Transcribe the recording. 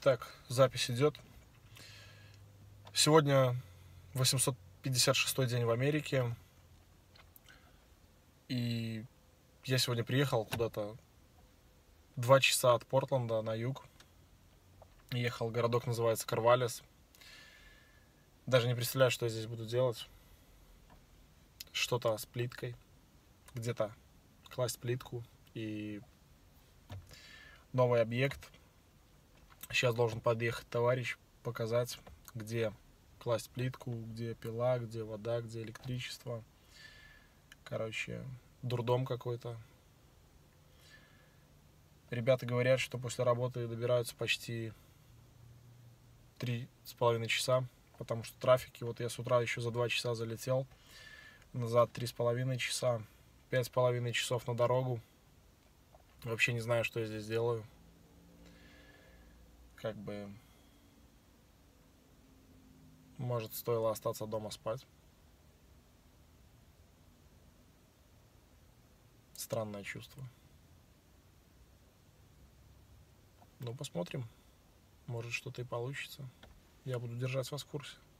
Так, запись идет. Сегодня 856-й день в Америке. И я сегодня приехал куда-то 2 часа от Портленда на юг. Ехал, городок называется Корвалис. Даже не представляю, что я здесь буду делать. Что-то с плиткой. Где-то класть плитку. И новый объект. Сейчас должен подъехать товарищ, показать, где класть плитку, где пила, где вода, где электричество. Короче, дурдом какой-то. Ребята говорят, что после работы добираются почти 3,5 часа, потому что трафики. Вот я с утра еще за 2 часа залетел, назад 3,5 часа, 5,5 часов на дорогу. Вообще не знаю, что я здесь делаю. Как бы, может, стоило остаться дома спать. Странное чувство. Ну, посмотрим. Может, что-то и получится. Я буду держать вас в курсе.